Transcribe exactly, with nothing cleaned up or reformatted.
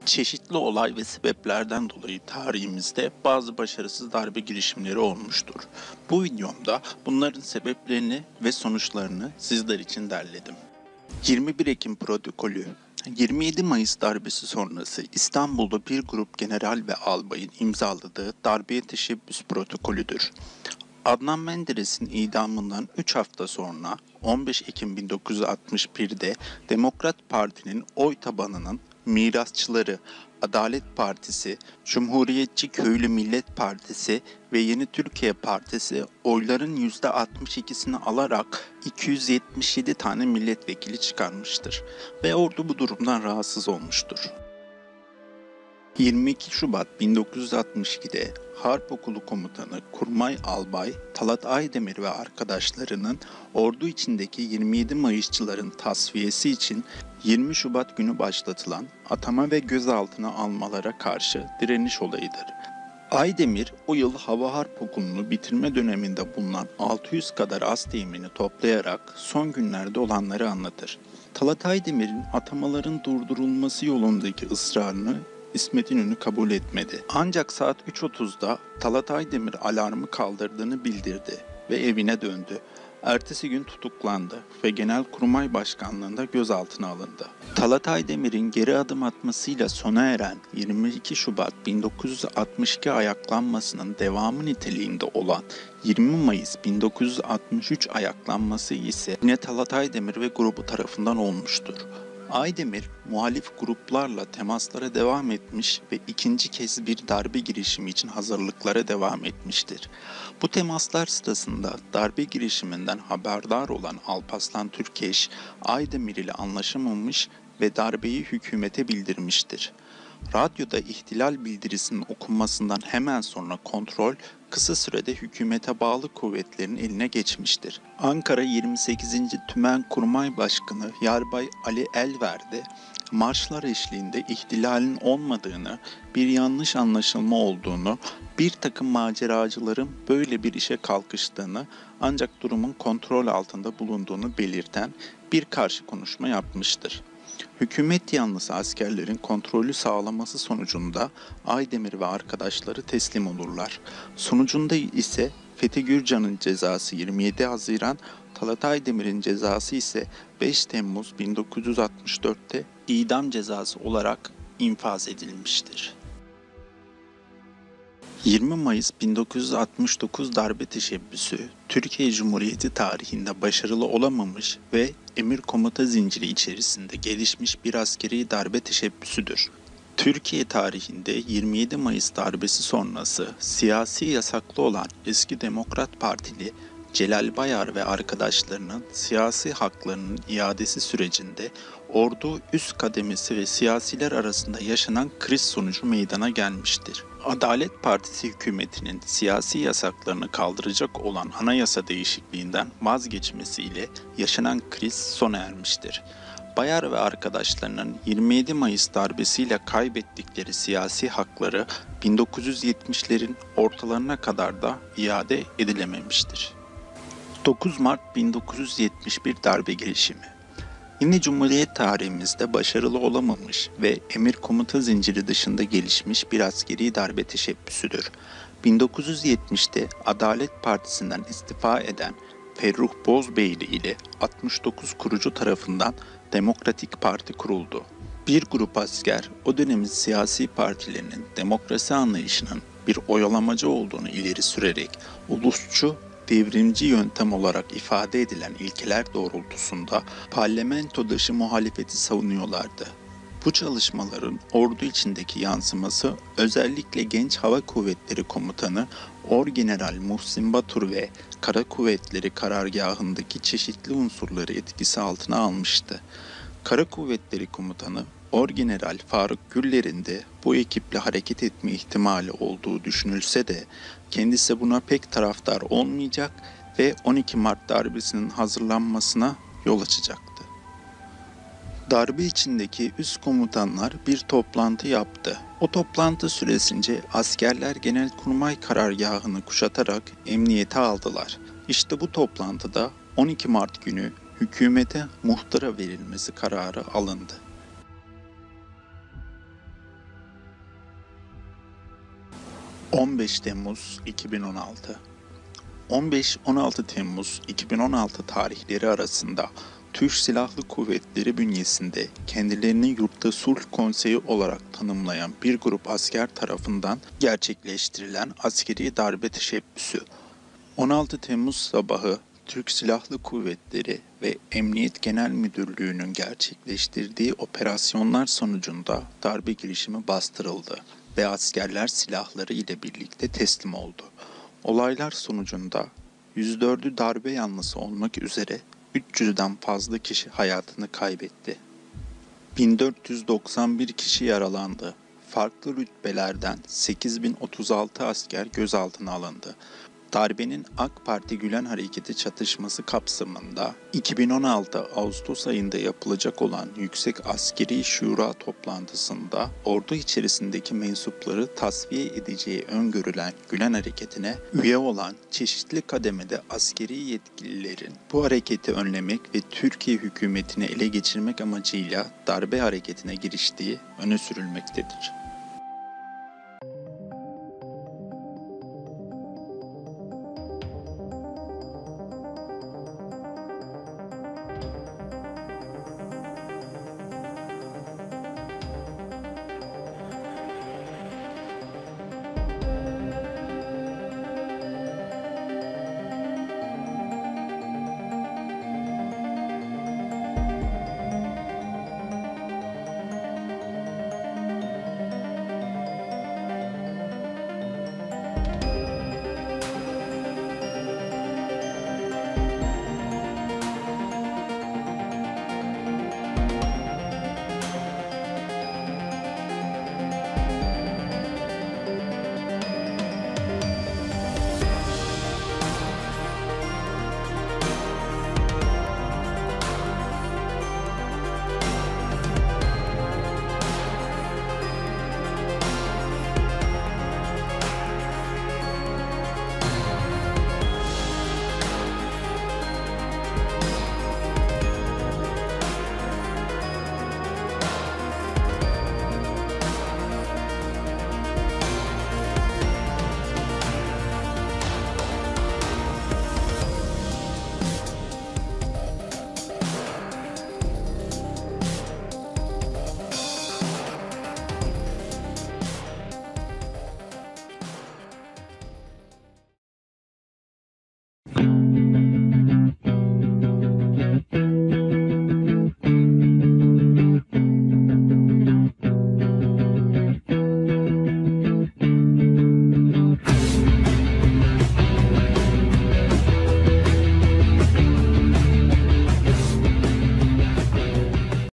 Çeşitli olay ve sebeplerden dolayı tarihimizde bazı başarısız darbe girişimleri olmuştur. Bu videomda bunların sebeplerini ve sonuçlarını sizler için derledim. yirmi bir Ekim Protokolü yirmi yedi Mayıs darbesi sonrası İstanbul'da bir grup general ve albayın imzaladığı darbeye teşebbüs protokolüdür. Adnan Menderes'in idamından üç hafta sonra on beş Ekim bin dokuz yüz altmış bir'de Demokrat Parti'nin oy tabanının mirasçıları Adalet Partisi, Cumhuriyetçi Köylü Millet Partisi ve Yeni Türkiye Partisi oyların yüzde altmış ikisini alarak iki yüz yetmiş yedi tane milletvekili çıkarmıştır ve ordu bu durumdan rahatsız olmuştur. yirmi iki Şubat bin dokuz yüz altmış iki'de Harp Okulu Komutanı Kurmay Albay Talat Aydemir ve arkadaşlarının ordu içindeki yirmi yedi Mayısçıların tasfiyesi için yirmi Şubat günü başlatılan atama ve gözaltına almalara karşı direniş olayıdır. Aydemir o yıl Hava Harp Okulu'nu bitirme döneminde bulunan altı yüz kadar asteğmeni toplayarak son günlerde olanları anlatır. Talat Aydemir'in atamaların durdurulması yolundaki ısrarını İsmet İnönü kabul etmedi. Ancak saat üç otuz'da Talat Aydemir alarmı kaldırdığını bildirdi ve evine döndü. Ertesi gün tutuklandı ve Genelkurmay Başkanlığı'nda gözaltına alındı. Talat Aydemir'in geri adım atmasıyla sona eren yirmi iki Şubat bin dokuz yüz altmış iki ayaklanmasının devamı niteliğinde olan yirmi Mayıs bin dokuz yüz altmış üç ayaklanması ise yine Talat Aydemir ve grubu tarafından olmuştur. Aydemir, muhalif gruplarla temaslara devam etmiş ve ikinci kez bir darbe girişimi için hazırlıklara devam etmiştir. Bu temaslar sırasında darbe girişiminden haberdar olan Alparslan Türkeş, Aydemir ile anlaşamamış ve darbeyi hükümete bildirmiştir. Radyoda ihtilal bildirisinin okunmasından hemen sonra kontrol kısa sürede hükümete bağlı kuvvetlerin eline geçmiştir. Ankara yirmi sekizinci Tümen Kurmay Başkanı Yarbay Ali Elver'de marşlar eşliğinde ihtilalin olmadığını, bir yanlış anlaşılma olduğunu, bir takım maceracıların böyle bir işe kalkıştığını ancak durumun kontrol altında bulunduğunu belirten bir karşı konuşma yapmıştır. Hükümet yanlısı askerlerin kontrolü sağlaması sonucunda Aydemir ve arkadaşları teslim olurlar. Sonucunda ise Fethi Gürcan'ın cezası yirmi yedi Haziran, Talat Aydemir'in cezası ise beş Temmuz bin dokuz yüz altmış dört'te idam cezası olarak infaz edilmiştir. yirmi Mayıs bin dokuz yüz altmış dokuz darbe teşebbüsü, Türkiye Cumhuriyeti tarihinde başarılı olamamış ve emir komuta zinciri içerisinde gelişmiş bir askeri darbe teşebbüsüdür. Türkiye tarihinde yirmi yedi Mayıs darbesi sonrası siyasi yasaklı olan eski Demokrat Partili Celal Bayar ve arkadaşlarının siyasi haklarının iadesi sürecinde ordu üst kademesi ve siyasiler arasında yaşanan kriz sonucu meydana gelmiştir. Adalet Partisi hükümetinin siyasi yasaklarını kaldıracak olan anayasa değişikliğinden vazgeçmesiyle yaşanan kriz sona ermiştir. Bayar ve arkadaşlarının yirmi yedi Mayıs darbesiyle kaybettikleri siyasi hakları bin dokuz yüz yetmişlerin ortalarına kadar da iade edilememiştir. dokuz Mart bin dokuz yüz yetmiş bir darbe girişimi. Yine Cumhuriyet tarihimizde başarılı olamamış ve emir komuta zinciri dışında gelişmiş bir askeri darbe teşebbüsüdür. bin dokuz yüz yetmiş'te Adalet Partisi'nden istifa eden Ferruh Bozbeyli ile altmış dokuz kurucu tarafından Demokratik Parti kuruldu. Bir grup asker o dönemin siyasi partilerinin demokrasi anlayışının bir oyalamacı olduğunu ileri sürerek ulusçu, devrimci yöntem olarak ifade edilen ilkeler doğrultusunda parlamento dışı muhalefeti savunuyorlardı. Bu çalışmaların ordu içindeki yansıması özellikle Genç Hava Kuvvetleri Komutanı Orgeneral Muhsin Batur ve Kara Kuvvetleri Karargahı'ndaki çeşitli unsurları etkisi altına almıştı. Kara Kuvvetleri Komutanı Orgeneral Faruk Güller'in de bu ekiple hareket etme ihtimali olduğu düşünülse de kendisi buna pek taraftar olmayacak ve on iki Mart darbesinin hazırlanmasına yol açacaktı. Darbe içindeki üst komutanlar bir toplantı yaptı. O toplantı süresince askerler Genelkurmay Karargahı'nı kuşatarak emniyete aldılar. İşte bu toplantıda on iki Mart günü hükümete muhtıra verilmesi kararı alındı. on beş Temmuz iki bin on altı on beş on altı Temmuz iki bin on altı tarihleri arasında Türk Silahlı Kuvvetleri bünyesinde kendilerini Yurtta Sulh Konseyi olarak tanımlayan bir grup asker tarafından gerçekleştirilen askeri darbe teşebbüsü. on altı Temmuz sabahı Türk Silahlı Kuvvetleri ve Emniyet Genel Müdürlüğü'nün gerçekleştirdiği operasyonlar sonucunda darbe girişimi bastırıldı ve askerler silahları ile birlikte teslim oldu. Olaylar sonucunda yüz dördü darbe yanlısı olmak üzere üç yüzden fazla kişi hayatını kaybetti. bin dört yüz doksan bir kişi yaralandı. Farklı rütbelerden sekiz bin otuz altı asker gözaltına alındı. Darbenin AK Parti Gülen Hareketi çatışması kapsamında iki bin on altı Ağustos ayında yapılacak olan Yüksek Askeri Şura toplantısında ordu içerisindeki mensupları tasfiye edeceği öngörülen Gülen Hareketi'ne üye olan çeşitli kademede askeri yetkililerin bu hareketi önlemek ve Türkiye hükümetini ele geçirmek amacıyla darbe hareketine giriştiği öne sürülmektedir.